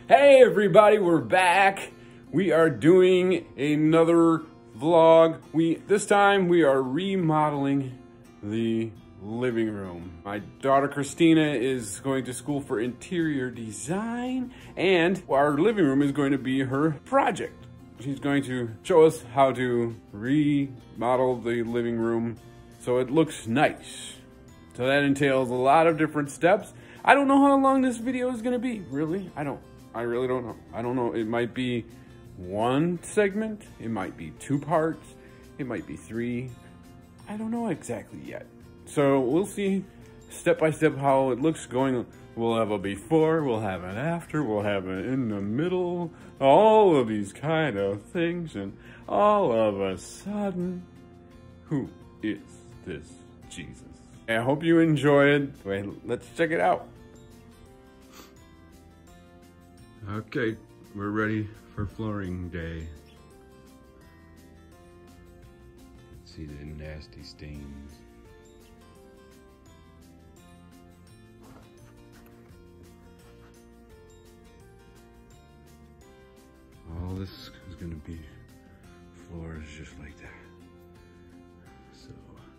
Hey everybody, we're back. We are doing another vlog. This time we are remodeling the living room. My daughter Christina is going to school for interior design, and our living room is going to be her project. She's going to show us how to remodel the living room so it looks nice. So that entails a lot of different steps. I don't know how long this video is gonna be, really. I really don't know. I don't know, it might be one segment, it might be 2 parts, it might be 3. I don't know exactly yet. So we'll see step by step how it looks going. We'll have a before, we'll have an after, we'll have an in the middle, all of these kind of things, and all of a sudden, who is this Jesus? I hope you enjoy it. Wait, let's check it out. Okay, we're ready for flooring day. See the nasty stains. All this is gonna be floors just like that. So.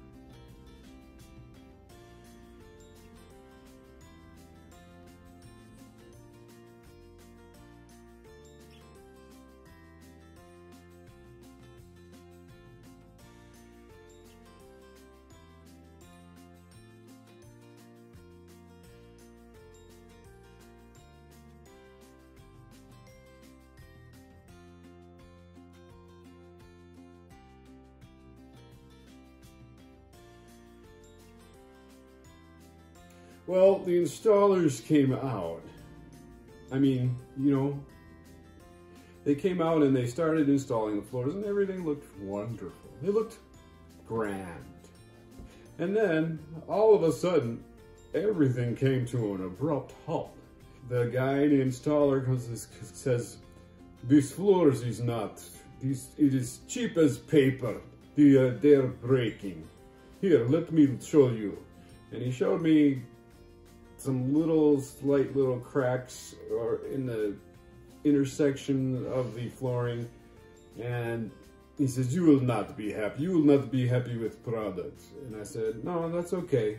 Well, the installers came out. I mean, you know, they came out and they started installing the floors and everything looked wonderful. They looked grand. And then, all of a sudden, everything came to an abrupt halt. The guy, the installer, says, "These floors is not, it is cheap as paper. They're breaking. Here, let me show you." And he showed me some slight little cracks or in the intersection of the flooring, and he says, "You will not be happy. You will not be happy with product." And I said, "No, that's okay.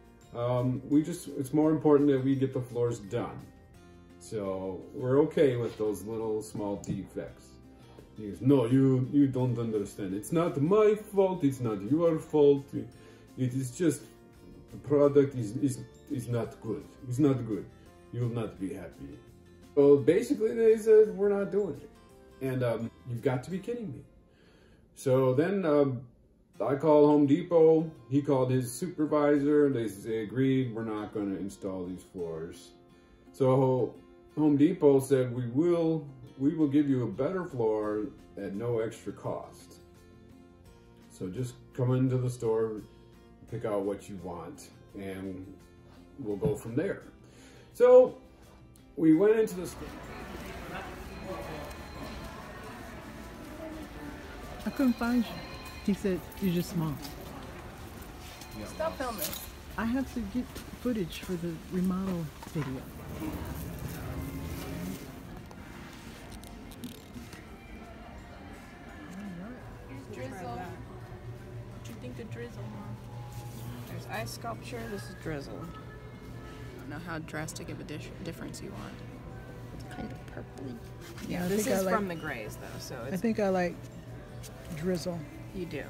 It's more important that we get the floors done. So we're okay with those little small defects." He goes, "No, you don't understand. It's not my fault. It's not your fault. It is just the product is not good. It's not good. You will not be happy." Well, basically they said, "We're not doing it." And you've got to be kidding me. So then I called Home Depot. He called his supervisor, and they agreed we're not going to install these floors. So Home Depot said, we will give you a better floor at no extra cost. So just come into the store, pick out what you want, and we'll go from there. So we went into the store. I couldn't find you. He said you're just small. Stop filming. I have to get footage for the remodel video. Drizzle. What do you think of drizzle? There's ice sculpture. This is drizzle. I don't know how drastic of a difference you want. It's kind of purpley. Yeah, this is from the grays though, so it's. I think I like drizzle. You do.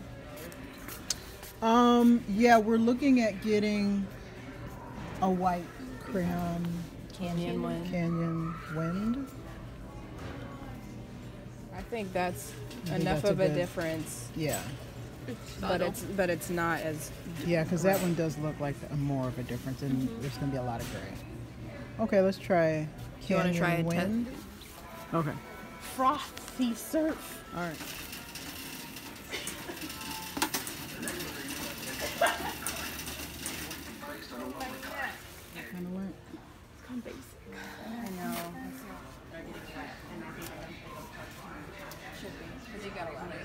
Yeah, we're looking at getting a white crayon Canyon wind. I think that's enough of a difference. Yeah. But it's not as. Yeah, because that one does look like more of a difference, and there's gonna be a lot of gray. Okay, let's try Canyon You want to try a wind. Okay. Frothy surf. All right. Kind of went. It's kind of basic. I know. Should be. Because they got a lot of.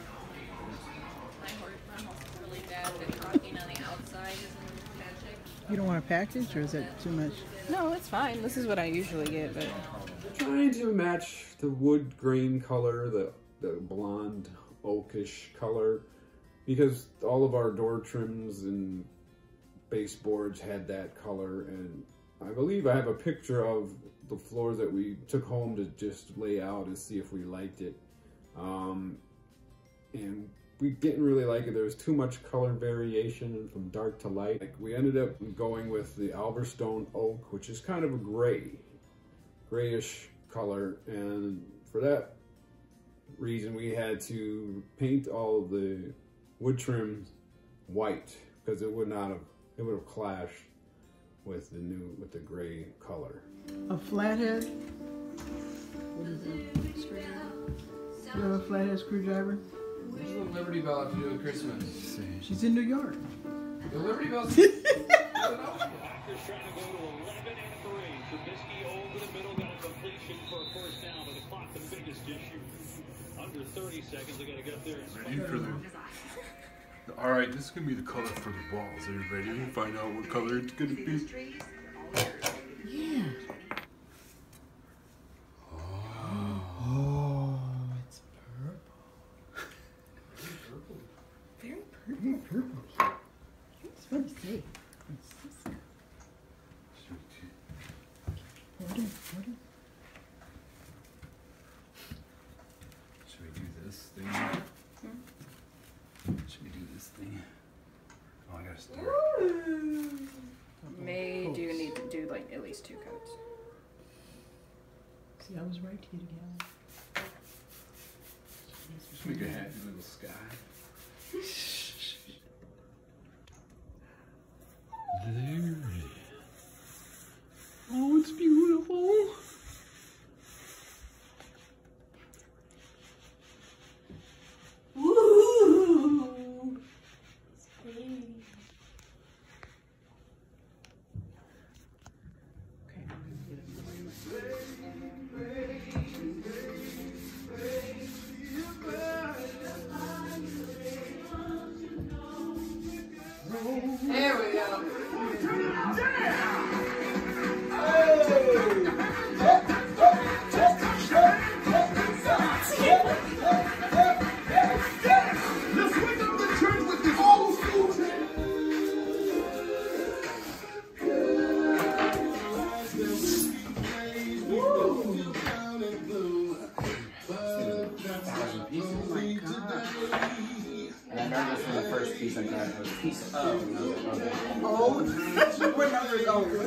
My horse is really bad at talking on the outside. Isn't magic. You don't want a package, or is that too much? No, it's fine. This is what I usually get, but Trying to match the wood grain color, the blonde oakish color, because all of our door trims and baseboards had that color, and I believe I have a picture of the floors that we took home to just lay out and see if we liked it. And we didn't really like it. There was too much color variation from dark to light. Like, we ended up going with the Alverstone oak, which is kind of a grayish color, and for that reason we had to paint all of the wood trims white, because it would have clashed with the gray color. A flathead? What is it? You have a flathead screwdriver? What does the Liberty Bell have to do with Christmas? She's in New York. The Liberty Bell's Packers trying to go to 11-3. Trubisky over the middle, got a completion for a first down, but the clock the biggest issue. Under 30 seconds, they got to get up there and Ready for the... All right, this is gonna be the color for the balls. Are you ready to find out what color it's gonna be? Yeah. Oh, it's purple. Very purple. It's fun to see. Hold it. Should we do this thing? Should we do this thing? Oh, I gotta start. do need to do like at least 2 coats. See, I was right here again. Just make a happy little sky. There. Oh, it's beautiful. Woo! There we go. Piece I got was piece of. Oh, what number is over?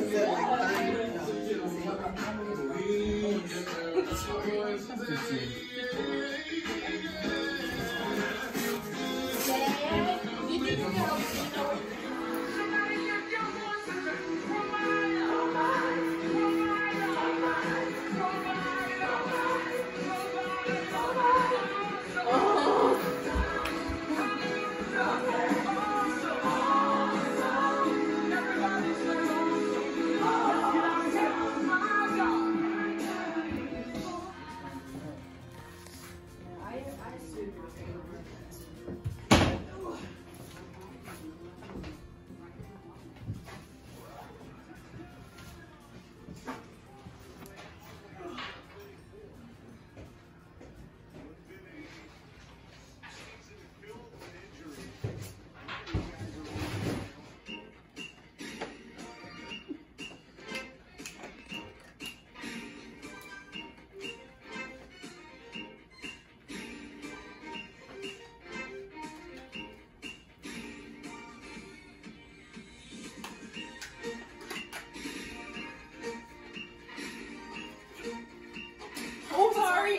Oh, sorry.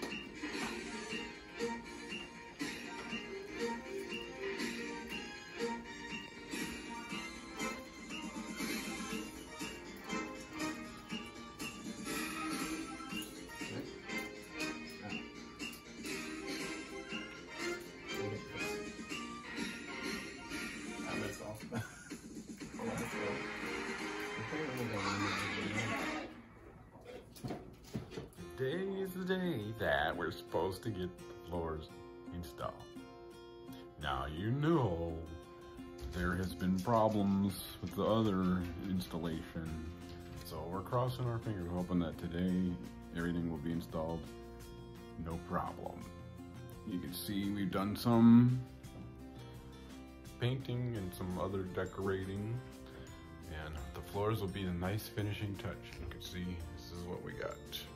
That's awesome. Today is the day that we're supposed to get the floors installed. Now you know there has been problems with the other installation. So we're crossing our fingers, hoping that today everything will be installed no problem. You can see we've done some painting and some other decorating, and the floors will be a nice finishing touch. You can see this is what we got.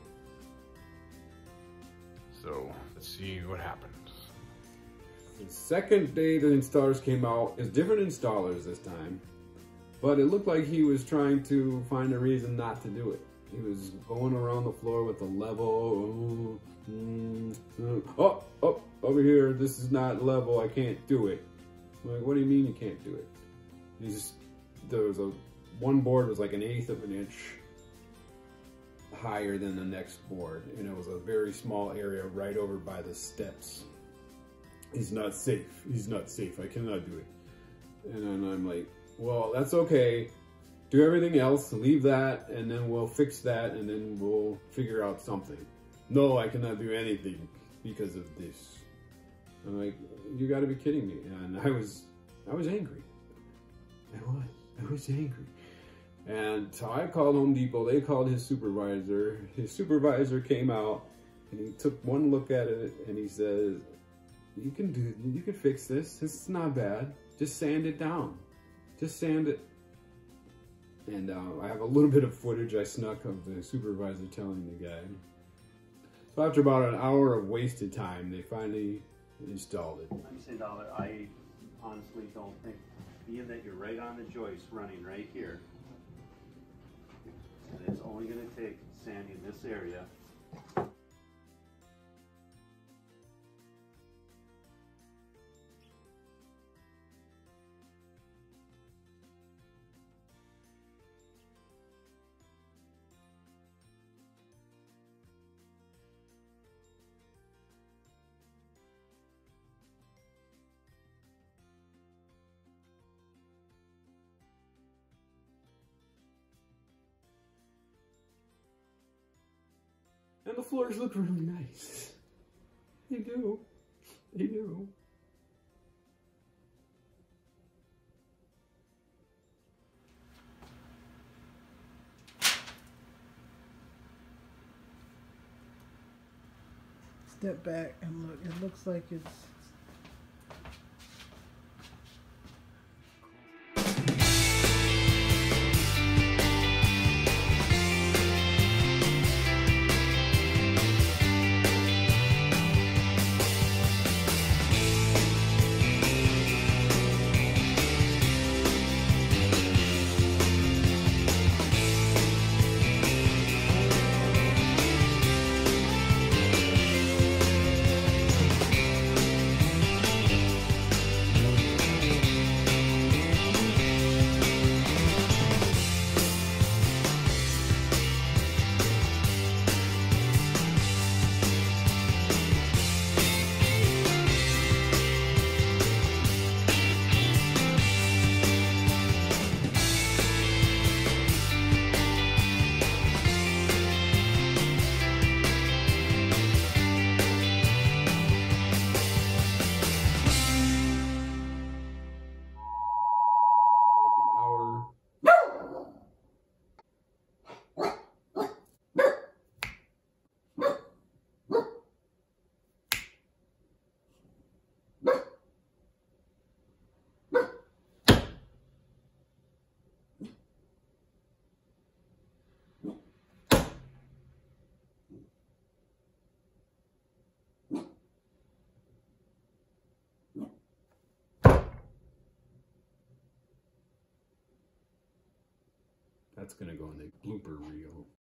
So let's see what happens. The second day the installers came out, is different installers this time, but it looked like he was trying to find a reason not to do it. He was going around the floor with a level. Oh, over here, this is not level, I can't do it. I'm like, what do you mean you can't do it? There was one board was like 1/8 of an inch higher than the next board, and it was a very small area right over by the steps. He's not safe. He's not safe. I cannot do it. And then I'm like, well, that's okay. Do everything else, leave that, and then we'll fix that, and then we'll figure out something. No, I cannot do anything because of this. I'm like, you gotta be kidding me. And I was angry. I was angry. And so I called Home Depot. They called his supervisor. His supervisor came out and he took one look at it and he says, you can fix this. It's not bad. Just sand it down. Just sand it. And I have a little bit of footage I snuck of the supervisor telling the guy. So after about an hour of wasted time, they finally installed it. I'm saying, Dollar, I honestly don't think, being that you're right on the joist running right here, and it's only going to take sanding this area. And the floors look really nice. They do. They do. Step back and look. It looks like it's... That's gonna go in the blooper reel.